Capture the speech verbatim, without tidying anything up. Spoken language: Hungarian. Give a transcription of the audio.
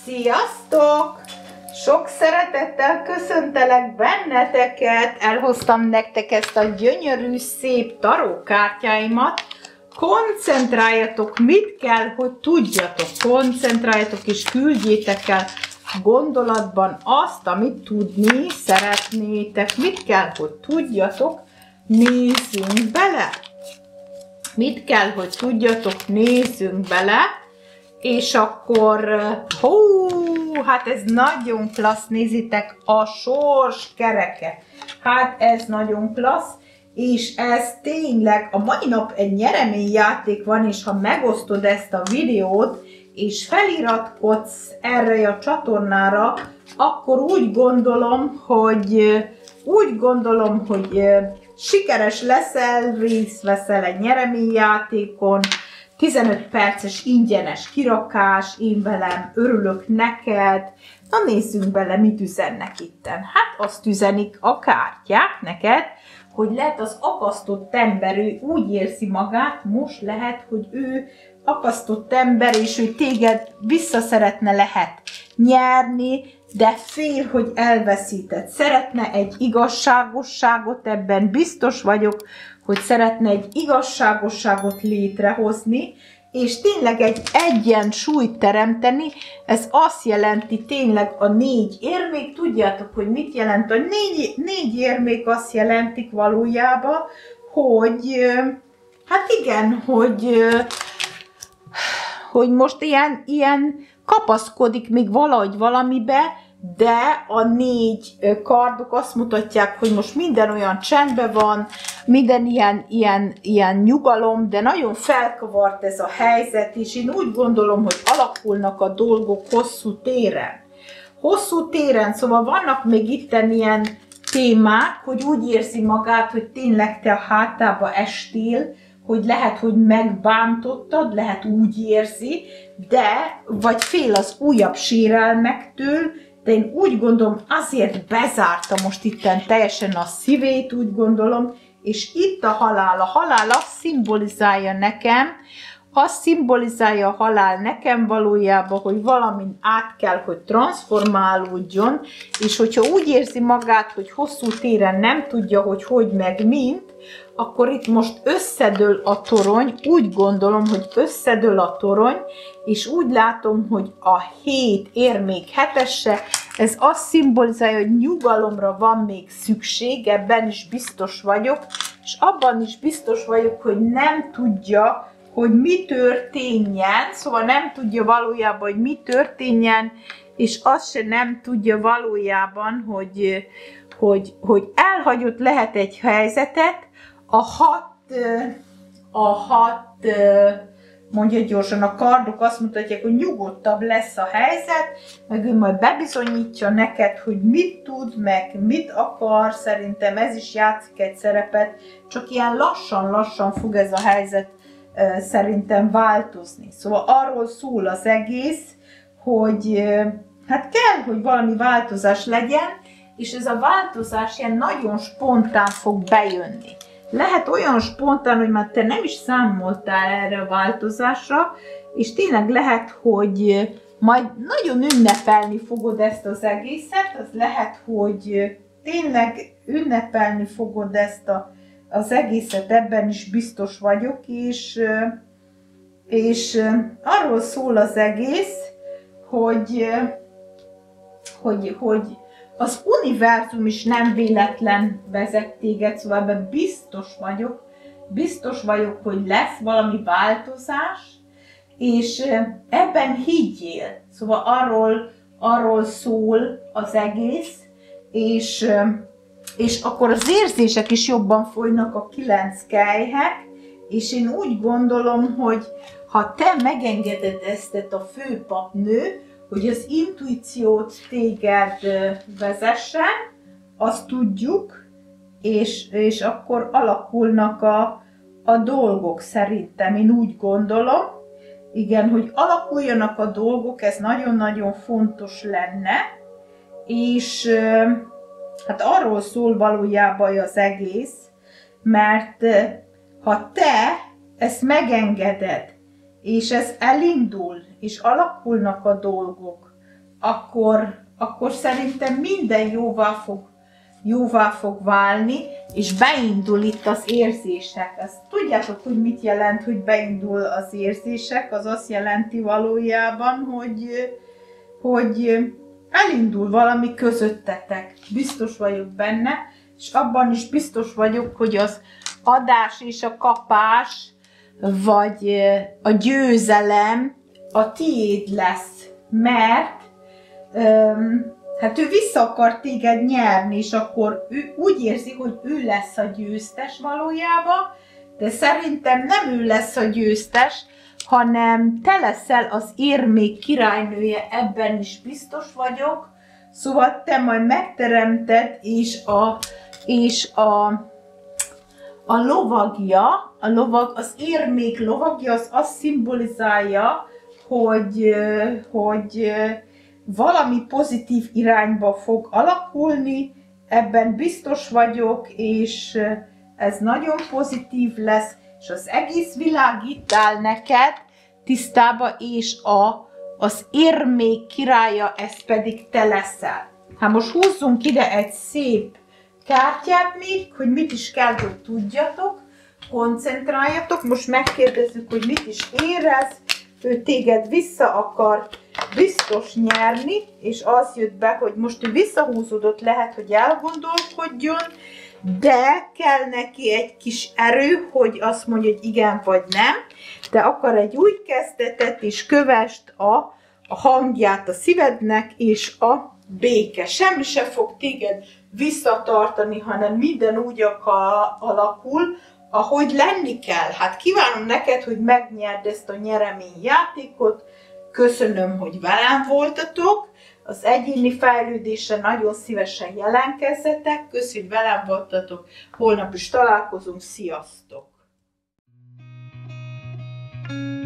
Sziasztok! Sok szeretettel köszöntelek benneteket, elhoztam nektek ezt a gyönyörű, szép tarókártyáimat. Koncentráljatok, mit kell, hogy tudjatok, koncentráljatok és küldjétek el gondolatban azt, amit tudni szeretnétek. Mit kell, hogy tudjatok, nézzünk bele. Mit kell, hogy tudjatok, nézzünk bele. És akkor, hú, hát ez nagyon klassz, nézitek, a sors kereke. Hát ez nagyon klassz, és ez tényleg, a mai nap egy nyereményjáték van, és ha megosztod ezt a videót, és feliratkozz erre a csatornára, akkor úgy gondolom, hogy úgy gondolom, hogy sikeres leszel, részt veszel egy nyereményjátékon, tizenöt perces ingyenes kirakás, én velem örülök neked. Na nézzünk bele, mit üzennek itten. Hát azt üzenik a kártyák neked, hogy lehet az akasztott ember, ő úgy érzi magát, most lehet, hogy ő akasztott ember, és ő téged vissza szeretne lehet nyerni, de fél, hogy elveszíted. Szeretne egy igazságosságot, ebben biztos vagyok, hogy szeretne egy igazságosságot létrehozni, és tényleg egy egyensúlyt teremteni. Ez azt jelenti tényleg a négy érmék, tudjátok, hogy mit jelent a négy, négy érmék, azt jelentik valójában, hogy hát igen, hogy, hogy most ilyen, ilyen kapaszkodik még valahogy valamibe, de a négy kardok azt mutatják, hogy most minden olyan csendben van, minden ilyen, ilyen, ilyen nyugalom, de nagyon felkavart ez a helyzet, és én úgy gondolom, hogy alakulnak a dolgok hosszú téren. Hosszú téren, szóval vannak még itten ilyen témák, hogy úgy érzi magát, hogy tényleg te a hátába estél, hogy lehet, hogy megbántottad, lehet úgy érzi, de vagy fél az újabb sérelmektől, de én úgy gondolom, azért bezárta most itten teljesen a szívét, úgy gondolom, és itt a halál. A halál azt szimbolizálja nekem, azt szimbolizálja a halál nekem valójában, hogy valamin át kell, hogy transformálódjon, és hogyha úgy érzi magát, hogy hosszú téren nem tudja, hogy hogy meg mint, akkor itt most összedől a torony, úgy gondolom, hogy összedől a torony, és úgy látom, hogy a hét érmék hetese, ez azt szimbolizálja, hogy nyugalomra van még szükség, ebben is biztos vagyok, és abban is biztos vagyok, hogy nem tudja, hogy mi történjen, szóval nem tudja valójában, hogy mi történjen, és azt se nem tudja valójában, hogy, hogy, hogy elhagyott lehet egy helyzetet, a hat, a hat, mondja gyorsan, a kardok azt mutatják, hogy nyugodtabb lesz a helyzet, meg ő majd bebizonyítja neked, hogy mit tud, meg mit akar, szerintem ez is játszik egy szerepet, csak ilyen lassan-lassan fog ez a helyzet szerintem változni. Szóval arról szól az egész, hogy hát kell, hogy valami változás legyen, és ez a változás ilyen nagyon spontán fog bejönni. Lehet olyan spontán, hogy már te nem is számoltál erre a változásra, és tényleg lehet, hogy majd nagyon ünnepelni fogod ezt az egészet, az lehet, hogy tényleg ünnepelni fogod ezt a, az egészet, ebben is biztos vagyok, és, és arról szól az egész, hogy, hogy, hogy az univerzum is nem véletlen vezet téged, szóval ebben biztos vagyok, biztos vagyok, hogy lesz valami változás, és ebben higgyél. Szóval arról, arról szól az egész, és, és akkor az érzések is jobban folynak, a kilenc kelyhek, és én úgy gondolom, hogy ha te megengeded ezt a főpapnő, hogy az intuíciót téged vezessen, azt tudjuk, és, és akkor alakulnak a, a dolgok szerintem, én úgy gondolom. Igen, hogy alakuljanak a dolgok, ez nagyon-nagyon fontos lenne, és hát arról szól valójában az egész, mert ha te ezt megengeded, és ez elindul, és alakulnak a dolgok, akkor, akkor szerintem minden jóvá fog, jóvá fog válni, és beindul itt az érzések. Ezt tudjátok, hogy mit jelent, hogy beindul az érzések? Az azt jelenti valójában, hogy, hogy elindul valami közöttetek. Biztos vagyok benne, és abban is biztos vagyok, hogy az adás és a kapás, vagy a győzelem a tiéd lesz, mert öm, hát ő vissza akar téged nyerni, és akkor ő úgy érzi, hogy ő lesz a győztes valójában, de szerintem nem ő lesz a győztes, hanem te leszel az érmék királynője, ebben is biztos vagyok. Szóval te majd megteremted, és a, és a, a lovagja, a lovag, az érmék lovagja, az azt szimbolizálja, hogy, hogy valami pozitív irányba fog alakulni, ebben biztos vagyok, és ez nagyon pozitív lesz, és az egész világ itt áll neked tisztába, és a, az érmék királya, ez pedig te leszel. Hát most húzzunk ide egy szép kártyát még, hogy mit is kell, hogy tudjatok, koncentráljatok, most megkérdezzük, hogy mit is érez, ő téged vissza akar biztos nyerni, és az jött be, hogy most ő visszahúzódott, lehet, hogy elgondolkodjon, de kell neki egy kis erő, hogy azt mondja, hogy igen vagy nem, de akar egy új kezdetet, és kövesd a, a hangját a szívednek, és a béke. Semmi se fog téged visszatartani, hanem minden úgy akar, alakul, ahogy lenni kell. Hát kívánom neked, hogy megnyerd ezt a nyereményjátékot. Köszönöm, hogy velem voltatok. Az egyéni fejlődésre nagyon szívesen jelentkezzetek. Köszönöm, hogy velem voltatok. Holnap is találkozunk. Sziasztok!